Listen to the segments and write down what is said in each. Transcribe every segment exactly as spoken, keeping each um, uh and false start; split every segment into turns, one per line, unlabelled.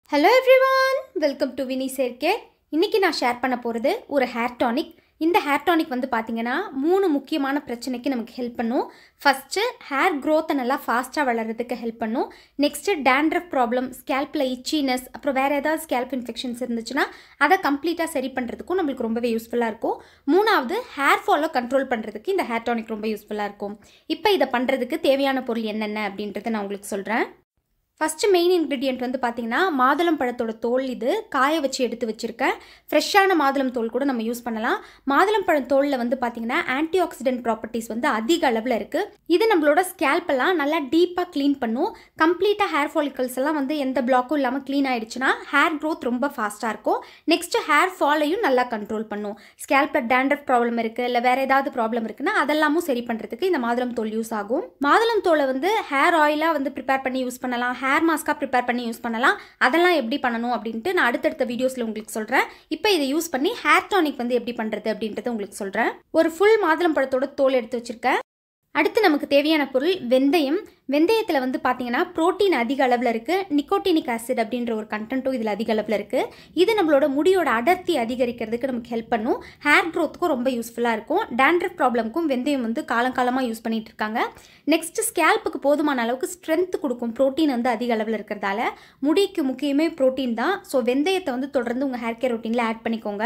Hello everyone, welcome to Vini Serke. இன்னைக்கு நான் share பண்ண போறது ஒரு ஹேர் டானிக். இந்த ஹேர் டானிக் வந்து பாத்தீங்கன்னா மூணு முக்கியமான பிரச்சனைக்கு நமக்கு ஹெல்ப் பண்ணும். ஃபர்ஸ்ட் ஹேர் growth நல்லா ஃபாஸ்டா வளர்றதுக்கு ஹெல்ப் பண்ணும். நெக்ஸ்ட் dandruff ப்ராப்ளம், ஸ்கேல்ப்ல itchiness, அப்புறம் வேற ஏதாவது ஸ்கேல்ப் இன்ஃபெக்ஷன்ஸ் இருந்துச்சுனா அதை கம்ப்ளீட்டா சரி பண்றதுக்கும் நமக்கு ரொம்பவே யூஸ்ஃபுல்லா இருக்கும். மூணாவது ஹேர் ஃபாலை கண்ட்ரோல் பண்றதுக்கு இந்த ஹேர் டானிக் ரொம்ப யூஸ்ஃபுல்லா இருக்கும். இப்போ இத பண்றதுக்கு தேவையான பொருள் என்னென்ன அப்படின்றதை நான் உங்களுக்கு சொல்றேன். ஃபர்ஸ்ட் மெயின் இன்கிரிடியன்ட் வந்து பாத்தீங்கன்னா மாதுளம் பழத்தோட தோல். இது காய வச்சு எடுத்து வச்சிருக்கேன். ஃப்ரெஷ்ஷான மாதுளம் தோல் கூட நம்ம யூஸ் பண்ணலாம். மாதுளம் பழம் தோல்ல வந்து பாத்தீங்கன்னா ஆன்டி ஆக்சிடென்ட் ப்ராப்பர்ட்டிஸ் வந்து அதிக அளவில் இருக்கு. இது நம்மளோட ஸ்கேல்ப் எல்லாம் நல்லா டீப்பா க்ளீன் பண்ணும். கம்ப்ளீட்டா ஹேர் ஃபாலிகல்ஸ் எல்லாம் வந்து எந்த பிளாக்கும் இல்லாம க்ளீன் ஆயிடுச்சுன்னா ஹேர் growth ரொம்ப ஃபாஸ்டா இருக்கும். நெக்ஸ்ட் ஹேர் ஃபாலையும் நல்லா கண்ட்ரோல் பண்ணும். ஸ்கேல்ப்ல dandruff ப்ராப்ளம் இருக்கு, இல்ல வேற ஏதாவது ப்ராப்ளம் இருக்குன்னா அதெல்லாமும் சரி பண்றதுக்கு இந்த மாதுளம் தோல் யூஸ் ஆகும். மாதுளம் தோலை வந்து ஹேர் ஆயிலா வந்து ப்ரிப்பேர் பண்ணி யூஸ் பண்ணலாம். ஹேர் மாஸ்கா ப்ரிப்பேர் பண்ணி யூஸ் பண்ணலாம். அதெல்லாம் எப்படி பண்ணணும் அப்படின்ட்டு நான் அடுத்தடுத்த வீடியோஸ்ல உங்களுக்கு சொல்றேன். இப்போ இதை யூஸ் பண்ணி ஹேர் டானிக் வந்து எப்படி பண்றது அப்படின்றத உங்களுக்கு சொல்றேன். ஒரு ஃபுல் மாதுளம் பழத்தோட தோல் எடுத்து வச்சிருக்கேன். அடுத்து நமக்கு தேவையான பொருள் வெந்தயம். வெந்தயத்தில் வந்து பார்த்தீங்கன்னா புரோட்டீன் அதிக அளவில் இருக்குது. நிக்கோட்டினிக் ஆசிட் அப்படின்ற ஒரு கண்டென்ட்டும் இதில் அதிக அளவில் இருக்குது. இது நம்மளோட முடியோட அடர்த்தி அதிகரிக்கிறதுக்கு நமக்கு ஹெல்ப் பண்ணும். ஹேர் க்ரோத்துக்கும் ரொம்ப யூஸ்ஃபுல்லாக இருக்கும். dandruff ப்ராப்ளம்க்கும் வெந்தயம் வந்து காலங்காலமாக யூஸ் பண்ணிட்டு இருக்காங்க. நெக்ஸ்ட் ஸ்கேல்ப்புக்கு போதுமான அளவுக்கு ஸ்ட்ரென்த் கொடுக்கும். புரோட்டீன் வந்து அதிக அளவில் இருக்கிறதால முடிக்கு முக்கியமே புரோட்டீன் தான். ஸோ வெந்தயத்தை வந்து தொடர்ந்து உங்கள் ஹேர் கேர் ரொட்டீனில் ஆட் பண்ணிக்கோங்க.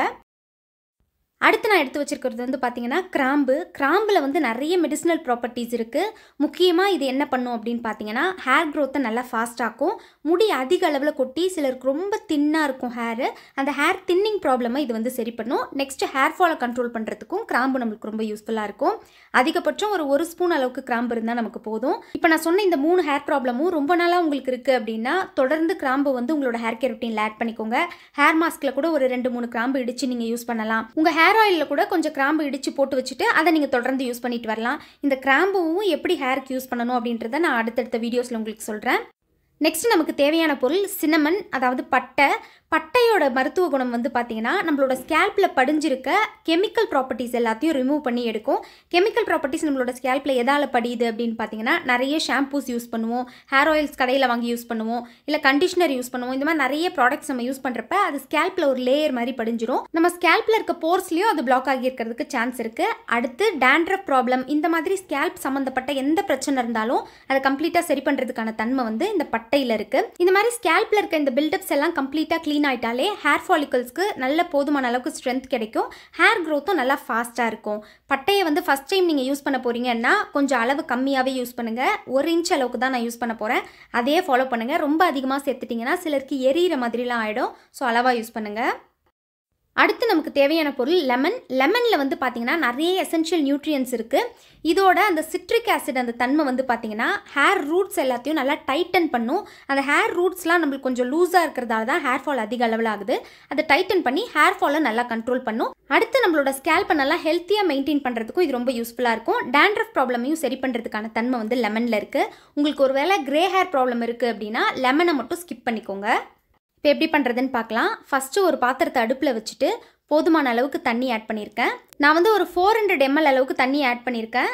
அடுத்து நான் எடுத்து வச்சிருக்கிறது வந்து பார்த்தீங்கன்னா கிராம்பு. கிராம்பில் வந்து நிறைய மெடிசினல் ப்ராப்பர்ட்டிஸ் இருக்குது. முக்கியமாக இது என்ன பண்ணும் அப்படின்னு பார்த்தீங்கன்னா ஹேர் க்ரோத்தை நல்லா ஃபாஸ்டாக்கும். முடி அதிக அளவில் கொட்டி சிலருக்கு ரொம்ப தின்னாக இருக்கும் ஹேரு. அந்த ஹேர் தின்னிங் ப்ராப்ளமை இது வந்து சரி பண்ணும். நெக்ஸ்ட் ஹேர் ஃபாலை கண்ட்ரோல் பண்ணுறதுக்கும் கிராம்பு நம்மளுக்கு ரொம்ப யூஸ்ஃபுல்லாக இருக்கும். அதிகபட்சம் ஒரு ஒரு ஸ்பூன் அளவுக்கு கிராம்பு இருந்தால் நமக்கு போதும். இப்போ நான் சொன்ன இந்த மூணு ஹேர் ப்ராப்ளமும் ரொம்ப நாளாக உங்களுக்கு இருக்குது அப்படின்னா தொடர்ந்து கிராம்பு வந்து உங்களோட ஹேர் கேர் ரொட்டீனில் ஆட் பண்ணிக்கோங்க. ஹேர் மாஸ்கில் கூட ஒரு ரெண்டு மூணு கிராம்பு இடித்து நீங்கள் யூஸ் பண்ணலாம். உங்கள் ஹேர் ஆயிலில் கூட கொஞ்சம் கிராம்பு இடிச்சு போட்டு வச்சுட்டு அதை நீங்கள் தொடர்ந்து யூஸ் பண்ணிட்டு வரலாம். இந்த கிராம்புவும் எப்படி ஹேருக்கு யூஸ் பண்ணணும் அப்படின்றத நான் அடுத்தடுத்த வீடியோஸில் உங்களுக்கு சொல்கிறேன். நெக்ஸ்ட் நமக்கு தேவையான பொருள் சின்னமன், அதாவது பட்டை. பட்டையோட மருத்துவ குணம் வந்து பார்த்தீங்கன்னா நம்மளோட ஸ்கேல்பில் படிஞ்சிருக்க கெமிக்கல் ப்ராப்பர்ட்டிஸ் எல்லாத்தையும் ரிமூவ் பண்ணி எடுக்கும். கெமிக்கல் ப்ராப்பர்ட்டிஸ் நம்மளோட ஸ்கேல்பில் எதால் படியுது அப்படின்னு பார்த்தீங்கன்னா நிறைய ஷாம்பூஸ் யூஸ் பண்ணுவோம், ஹேர் ஆயில்ஸ் கடையில் வாங்கி யூஸ் பண்ணுவோம், இல்லை கண்டிஷனர் யூஸ் பண்ணுவோம். இந்த மாதிரி நிறைய ப்ராடக்ட்ஸ் நம்ம யூஸ் பண்ணுறப்ப அது ஸ்கேல்பில் ஒரு லேயர் மாதிரி படிஞ்சிடும். நம்ம ஸ்கேல்பில் இருக்க போர்ஸ்லையும் அது பிளாக் ஆகி இருக்கிறதுக்கு சான்ஸ் இருக்குது. அடுத்து dandruff ப்ராப்ளம், இந்த மாதிரி ஸ்கேல்ப் சம்மந்தப்பட்ட எந்த பிரச்சனை இருந்தாலும் அதை கம்ப்ளீட்டாக சரி பண்ணுறதுக்கான தன்மை வந்து இந்த பட்டையில் இருக்குது. இந்த மாதிரி ஸ்கேல்பில் இருக்க இந்த பில்டப்ஸ் எல்லாம் கம்ப்ளீட்டாக க்ளீன் ஆயிட்டாலே ஹேர் ஃபாலிகல்ஸ்க்கு நல்ல போதுமான அளவுக்கு ஸ்ட்ரென்த் கிடைக்கும். ஹேர் க்ரோத்தும் நல்லா ஃபாஸ்ட்டாக இருக்கும். பட்டையை வந்து ஃபஸ்ட் டைம் நீங்கள் யூஸ் பண்ண போகிறீங்கன்னா கொஞ்சம் அளவு கம்மியாகவே யூஸ் பண்ணுங்கள். ஒரு இன்ச் அளவுக்கு தான் நான் யூஸ் பண்ண போகிறேன். அதே ஃபாலோ பண்ணுங்கள். ரொம்ப அதிகமாக சேர்த்துட்டிங்கன்னா சிலருக்கு எரியிற மாதிரிலாம் ஆகிடும். ஸோ அளவாக யூஸ் பண்ணுங்கள். அடுத்து நமக்கு தேவையான பொருள் லெமன். லெமனில் வந்து பார்த்தீங்கன்னா நிறைய எசென்ஷியல் நியூட்ரியன்ஸ் இருக்குது. இதோட அந்த சிட்ரிக் ஆசிட் அந்த தன்மை வந்து பார்த்தீங்கன்னா ஹேர் ரூட்ஸ் எல்லாத்தையும் நல்லா டைட்டன் பண்ணும். அந்த ஹேர் ரூட்ஸ்லாம் நம்மளுக்கு கொஞ்சம் லூஸாக இருக்கிறதால தான் ஹேர் ஃபால் அதிக அளவில் ஆகுது. அதை டைட்டன் பண்ணி ஹேர் ஃபாலை நல்லா கண்ட்ரோல் பண்ணும். அடுத்து நம்மளோட ஸ்கேல்ப்பை நல்லா ஹெல்த்தியாக மெயின்டைன் பண்ணுறதுக்கும் இது ரொம்ப யூஸ்ஃபுல்லாக இருக்கும். dandruff ப்ராப்ளமையும் சரி பண்ணுறதுக்கான தன்மை வந்து லெமனில் இருக்குது. உங்களுக்கு ஒரு வேளை கிரே ஹேர் ப்ராப்ளம் இருக்குது அப்படின்னா லெமனை மட்டும் ஸ்கிப் பண்ணிக்கோங்க. இப்போ எப்படி பண்ணுறதுன்னு பார்க்கலாம். ஃபஸ்ட்டு ஒரு பாத்திரத்தை அடுப்பில் வச்சுட்டு போதுமான அளவுக்கு தண்ணி ஆட் பண்ணியிருக்கேன். நான் வந்து ஒரு ஃபோர் ஹண்ட்ரட் எம்எல் அளவுக்கு தண்ணி ஆட் பண்ணியிருக்கேன்.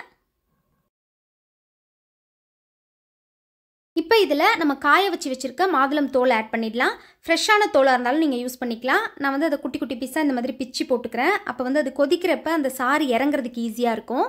இப்போ இதில் நம்ம காய வச்சு வச்சுருக்க மாதுளம் தோல் ஆட் பண்ணிடலாம். ஃப்ரெஷ்ஷான தோலாக இருந்தாலும் நீங்கள் யூஸ் பண்ணிக்கலாம். நான் வந்து அதை குட்டி குட்டி பீஸாக இந்த மாதிரி பிச்சு போட்டுக்கிறேன். அப்போ வந்து அது கொதிக்கிறப்ப அந்த சாறு இறங்குறதுக்கு ஈஸியாக இருக்கும்.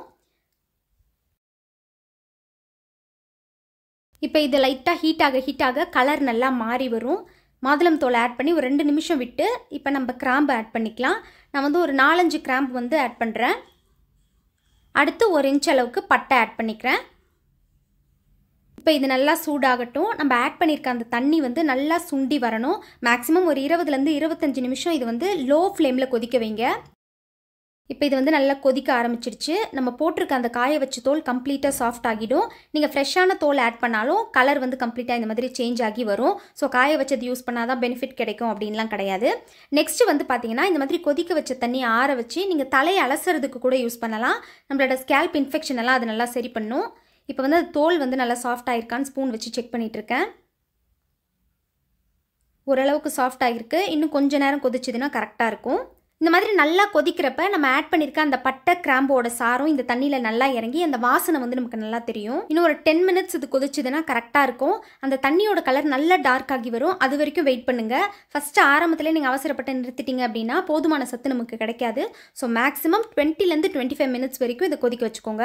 இப்போ இது லைட்டாக ஹீட்டாக ஹீட்டாக கலர் நல்லா மாறி வரும். மாதுளம் தோலை ஆட் பண்ணி ஒரு ரெண்டு நிமிஷம் விட்டு இப்போ நம்ம கிராம்பு ஆட் பண்ணிக்கலாம். நான் வந்து ஒரு நாலஞ்சு கிராம்பு வந்து ஆட் பண்ணுறேன். அடுத்து ஒரு இன்ச் அளவுக்கு பட்டை ஆட் பண்ணிக்கிறேன். இப்போ இது நல்லா சூடாகட்டும். நம்ம ஆட் பண்ணியிருக்க அந்த தண்ணி வந்து நல்லா சுண்டி வரணும். மேக்ஸிமம் ஒரு இருபதுலேருந்து இருபத்தஞ்சி நிமிஷம் இது வந்து லோ ஃப்ளேமில் கொதிக்க வைங்க. இப்போ இது வந்து நல்லா கொதிக்க ஆரம்பிச்சிடுச்சு. நம்ம போட்டிருக்க அந்த காய வச்ச தோல் கம்ப்ளீட்டாக சாஃப்ட் ஆகிடும். நீங்கள் ஃப்ரெஷ்ஷான தோல் ஆட் பண்ணாலும் கலர் வந்து கம்ப்ளீட்டாக இந்த மாதிரி சேஞ்ச் ஆகி வரும். ஸோ காய வச்சது யூஸ் பண்ணால் தான் பெனிஃபிட் கிடைக்கும் அப்படின்லாம் கிடையாது. நெக்ஸ்ட்டு வந்து பார்த்தீங்கன்னா இந்த மாதிரி கொதிக்க வச்ச தண்ணி ஆற வச்சு நீங்கள் தலையை அலசுறதுக்கு கூட யூஸ் பண்ணலாம். நம்மளோட ஸ்கேல்ப் இன்ஃபெக்ஷன் எல்லாம் அது நல்லா சரி பண்ணும். இப்போ வந்து அது தோல் வந்து நல்லா சாஃப்ட் ஆகிருக்கான்னு ஸ்பூன் வச்சு செக் பண்ணிகிட்ருக்கேன். ஓரளவுக்கு சாஃப்ட் ஆகிருக்கு. இன்னும் கொஞ்சம் நேரம் கொதிச்சதுன்னா கரெக்டாக இருக்கும். இந்த மாதிரி நல்லா கொதிக்கிறப்ப நம்ம ஆட் பண்ணியிருக்க அந்த பட்டை கிராம்போட சாரம் இந்த தண்ணியில் நல்லா இறங்கி அந்த வாசனை வந்து நமக்கு நல்லா தெரியும். இன்னும் ஒரு டென் மினிட்ஸ் இது கொதிச்சுதுன்னா கரெக்டாக இருக்கும். அந்த தண்ணியோட கலர் நல்லா டார்க் ஆகி வரும். அது வரைக்கும் வெயிட் பண்ணுங்கள். ஃபஸ்ட்டு ஆரம்பத்தில் நீங்கள் அவசரப்பட்டு நிறுத்திட்டீங்க அப்படின்னா போதுமான சத்து நமக்கு கிடைக்காது. ஸோ மேக்ஸிமம் டுவெண்ட்டிலேருந்து டுவெண்ட்டி ஃபைவ் மினிட்ஸ் வரைக்கும் இதை கொதிக்க வச்சுக்கோங்க.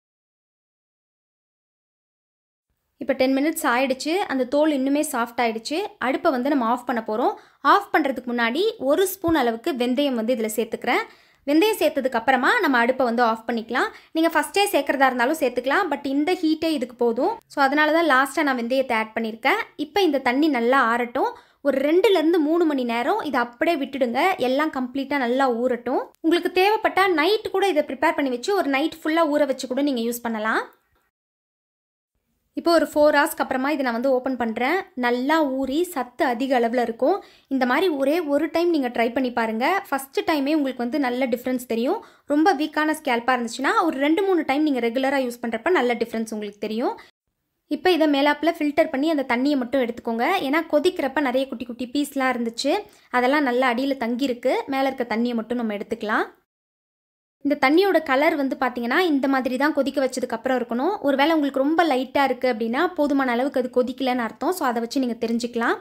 இப்போ டென் மினிட்ஸ் ஆயிடுச்சு. அந்த தோல் இன்னுமே சாஃப்ட் ஆகிடுச்சு. அடுப்பை வந்து நம்ம ஆஃப் பண்ண போகிறோம். ஆஃப் பண்ணுறதுக்கு முன்னாடி ஒரு ஸ்பூன் அளவுக்கு வெந்தயம் வந்து இதில் சேர்த்துக்கிறேன். வெந்தயம் சேர்த்ததுக்கு அப்புறமா நம்ம அடுப்பை வந்து ஆஃப் பண்ணிக்கலாம். நீங்கள் ஃபஸ்ட்டே சேர்க்குறதா இருந்தாலும் சேர்த்துக்கலாம். பட் இந்த ஹீட்டே இதுக்கு போதும். ஸோ அதனால தான் லாஸ்ட்டாக நான் வெந்தயத்தை ஆட் பண்ணியிருக்கேன். இப்போ இந்த தண்ணி நல்லா ஆறட்டும். ஒரு ரெண்டுலேருந்து மூணு மணி நேரம் இதை அப்படியே விட்டுடுங்க. எல்லாம் கம்ப்ளீட்டாக நல்லா ஊறட்டும். உங்களுக்கு தேவைப்பட்டால் நைட்டு கூட இதை ப்ரிப்பேர் பண்ணி வச்சு ஒரு நைட் ஃபுல்லாக ஊற வச்சு கூட நீங்கள் யூஸ் பண்ணலாம். இப்போ ஒரு ஃபோர் ஹவர்ஸ்க்கு அப்புறமா இதை நான் வந்து ஓப்பன் பண்ணுறேன். நல்லா ஊறி சத்து அதிக அளவில் இருக்கும். இந்த மாதிரி ஒரே ஒரு டைம் நீங்கள் ட்ரை பண்ணி பாருங்கள். ஃபஸ்ட்டு டைமே உங்களுக்கு வந்து நல்ல டிஃப்ரென்ஸ் தெரியும். ரொம்ப வீக்கான ஸ்கேல்பாக இருந்துச்சுன்னா ஒரு ரெண்டு மூணு டைம் நீங்கள் ரெகுலராக யூஸ் பண்ணுறப்ப நல்ல டிஃப்ரென்ஸ் உங்களுக்கு தெரியும். இப்போ இதை மேலாப்பில் ஃபில்டர் பண்ணி அந்த தண்ணியை மட்டும் எடுத்துக்கோங்க. ஏன்னா கொதிக்கிறப்ப நிறைய குட்டி குட்டி பீஸ்லாம் இருந்துச்சு. அதெல்லாம் நல்லா அடியில் தங்கியிருக்கு. மேலே இருக்க தண்ணியை மட்டும் நம்ம எடுத்துக்கலாம். இந்த தண்ணியோட கலர் வந்து பார்த்தீங்கன்னா இந்த மாதிரி தான் கொதிக்க வச்சதுக்கப்புறம் இருக்கணும். ஒருவேளை உங்களுக்கு ரொம்ப லைட்டாக இருக்குது அப்படின்னா போதுமான அளவுக்கு அது கொதிக்கலன்னு அர்த்தம். ஸோ அதை வச்சு நீங்கள் தெரிஞ்சுக்கலாம்.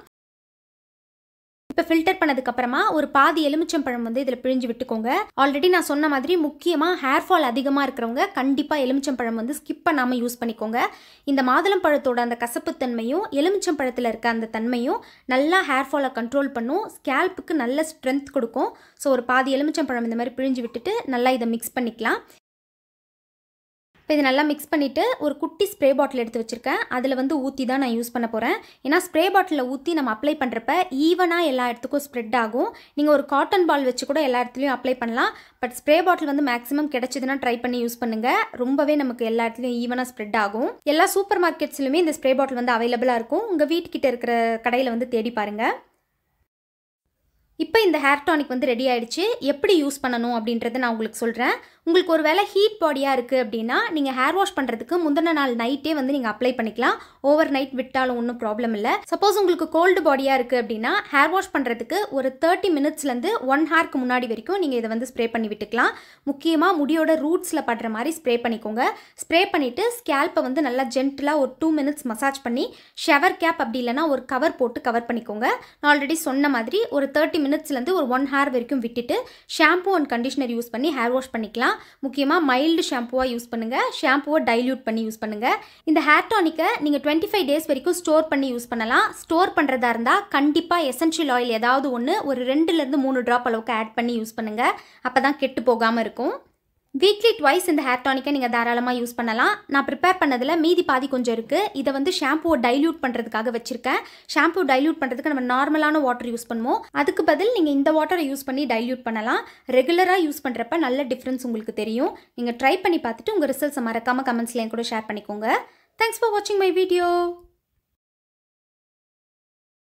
இப்போ ஃபில்டர் பண்ணதுக்கப்புறமா ஒரு பாதி எலுமிச்சம்பழம் வந்து இதில் பிழிஞ்சு விட்டுக்கோங்க. ஆல்ரெடி நான் சொன்ன மாதிரி முக்கியமாக ஹேர் ஃபால் அதிகமாக இருக்கிறவங்க கண்டிப்பாக எலுமிச்சம்பழம் வந்து ஸ்கிப் பண்ணாமல் யூஸ் பண்ணிக்கோங்க. இந்த மாதுளம்பழத்தோட அந்த கசப்புத்தன்மையும் எலுமிச்சம்பழத்தில் இருக்க அந்த தன்மையும் நல்லா ஹேர் ஃபாலை கண்ட்ரோல் பண்ணும். ஸ்கேல்ப்புக்கு நல்ல ஸ்ட்ரென்த் கொடுக்கும். ஸோ ஒரு பாதி எலுமிச்சம்பழம் இந்த மாதிரி பிழிஞ்சு விட்டுட்டு நல்லா இதை மிக்ஸ் பண்ணிக்கலாம். இப்போ இது நல்லா மிக்ஸ் பண்ணிவிட்டு ஒரு குட்டி ஸ்ப்ரே பாட்டில் எடுத்து வச்சுருக்கேன். அதில் வந்து ஊற்றி தான் நான் யூஸ் பண்ண போகிறேன். ஏன்னா ஸ்ப்ரே பாட்டிலில் ஊற்றி நம்ம அப்ளை பண்ணுறப்ப ஈவனாக எல்லா இடத்துக்கும் ஸ்ப்ரெட் ஆகும். நீங்கள் ஒரு காட்டன் பால் வச்சு கூட எல்லா இடத்துலையும் அப்ளை பண்ணலாம். பட் ஸ்ப்ரே பாட்டில் வந்து மேக்ஸிமம் கிடச்சிதுன்னா ட்ரை பண்ணி யூஸ் பண்ணுங்கள். ரொம்பவே நமக்கு எல்லா இடத்துலையும் ஈவனாக ஸ்ப்ரெட் ஆகும். எல்லா சூப்பர் மார்க்கெட்ஸ்லையுமே இந்த ஸ்ப்ரே பாட்டில் வந்து அவைலபிளாக இருக்கும். உங்கள் வீட்டுக்கிட்ட இருக்கிற கடையில் வந்து தேடி பாருங்கள். இப்போ இந்த ஹேர் டானிக் வந்து ரெடி ஆகிடுச்சு. எப்படி யூஸ் பண்ணணும் அப்படின்றத நான் உங்களுக்கு சொல்கிறேன். உங்களுக்கு ஒரு வேளை ஹீட் பாடியாக இருக்குது அப்படின்னா நீங்கள் ஹேர் வாஷ் பண்ணுறதுக்கு முந்தின நாள் நைட்டே வந்து நீங்கள் அப்ளை பண்ணிக்கலாம். ஓவர் நைட் விட்டாலும் ஒன்றும் ப்ராப்ளம் இல்லை. சப்போஸ் உங்களுக்கு கோல்டு பாடியாக இருக்குது அப்படின்னா ஹேர் வாஷ் பண்ணுறதுக்கு ஒரு தேர்ட்டி மினிட்ஸ்லேருந்து ஒன் ஹேருக்கு முன்னாடி வரைக்கும் நீங்கள் இதை வந்து ஸ்ப்ரே பண்ணி விட்டுக்கலாம். முக்கியமாக முடியோட ரூட்ஸில் படுற மாதிரி ஸ்ப்ரே பண்ணிக்கோங்க. ஸ்ப்ரே பண்ணிவிட்டு ஸ்கேல்ப்பை வந்து நல்லா ஜென்டிலாக ஒரு டூ மினிட்ஸ் மசாஜ் பண்ணி ஷவர் கேப் அப்படி இல்லைனா ஒரு கவர் போட்டு கவர் பண்ணிக்கோங்க. நான் ஆல்ரெடி சொன்ன மாதிரி ஒரு தேர்ட்டி மினிட்ஸ்லேருந்து ஒரு ஒன் ஹேர் வரைக்கும் விட்டுட்டு ஷாம்பூ அண்ட் கண்டிஷனர் யூஸ் பண்ணி ஹேர் வாஷ் பண்ணிக்கலாம். முக்கியமாக மைல்டு ஷாம்புவாக யூஸ் பண்ணுங்கள். ஷாம்புவை டைல்யூட் பண்ணி யூஸ் பண்ணுங்கள். இந்த ஹேர் டானிக்கை நீங்கள் டுவெண்ட்டி ஃபைவ் டேஸ் வரைக்கும் ஸ்டோர் பண்ணி யூஸ் பண்ணலாம். ஸ்டோர் பண்ணுறதா இருந்தால் கண்டிப்பாக எசென்ஷியல் ஆயில் ஏதாவது ஒன்று ஒரு ரெண்டுலேருந்து மூணு ட்ராப் அளவுக்கு ஆட் பண்ணி யூஸ் பண்ணுங்கள். அப்போ தான் கெட்டு போகாமல் இருக்கும். வீக்லி ட்வைஸ் இந்த ஹேர் டானிக்கை நீங்கள் தாராளமாக யூஸ் பண்ணலாம். நான் ப்ரிப்பேர் பண்ணதில் மீதி பாதி கொஞ்சம் இருக்குது. இதை வந்து ஷாம்புவை டைல்யூட் பண்ணுறதுக்காக வச்சுருக்கேன். ஷாம்பு டைல்யூட் பண்ணுறதுக்கு நம்ம நார்மலான வாட்டர் யூஸ் பண்ணுவோம். அதுக்கு பதில் நீங்கள் இந்த வாட்டரை யூஸ் பண்ணி டைல்யூட் பண்ணலாம். ரெகுலராக யூஸ் பண்ணுறப்ப நல்ல டிஃப்ரென்ஸ் உங்களுக்கு தெரியும். நீங்கள் ட்ரை பண்ணி பார்த்துட்டு உங்கள் ரிசல்ட்ஸை மறக்காமல் கமெண்ட்ஸில் என் கூட ஷேர் பண்ணிக்கோங்க. தேங்க்ஸ் ஃபார் வாட்சிங் மை வீடியோ.